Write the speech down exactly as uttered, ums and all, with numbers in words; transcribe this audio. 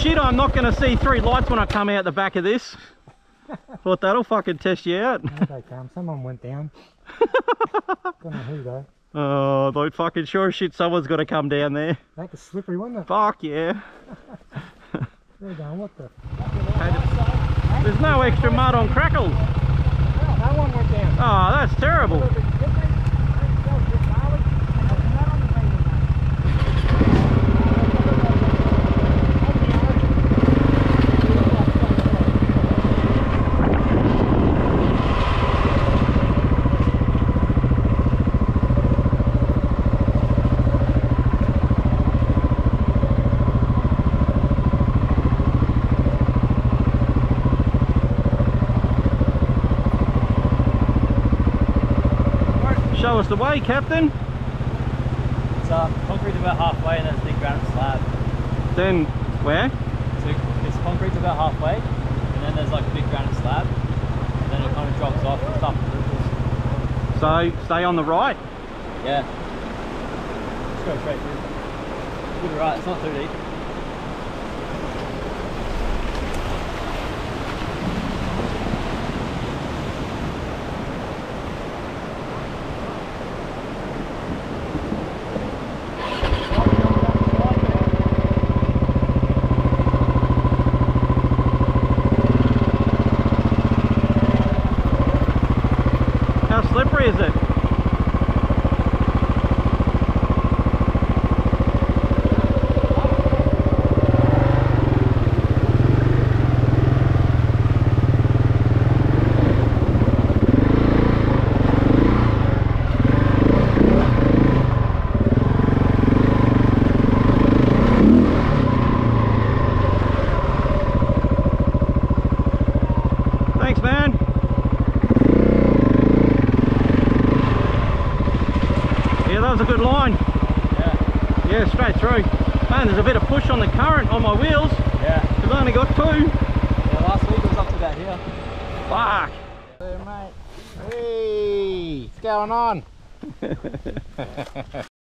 shit, I'm not going to see three lights when I come out the back of this. Thought that'll fucking test you out. There they come. Someone went down. Don't know who though. Oh, they're fucking sure as shit someone's got to come down there. That was slippery, wasn't it? Fuck yeah. There you go. What the? There's no extra mud on Crackle. No one went down. Oh, that's terrible. Show us the way, Captain. It's uh, concrete's about halfway and there's a big granite slab. Then, where? So it's concrete's about halfway and then there's like a big granite slab and then it kind of drops off and stuff. So, stay on the right? Yeah. Just go straight through. Good right, it's not too deep. How slippery is it? Thanks, man. Yeah, that was a good line. Yeah. Yeah, straight through. Man, there's a bit of push on the current on my wheels. Yeah. I've only got two. Yeah, last week it was up to about here. Fuck. Hey, mate. Hey, what's going on?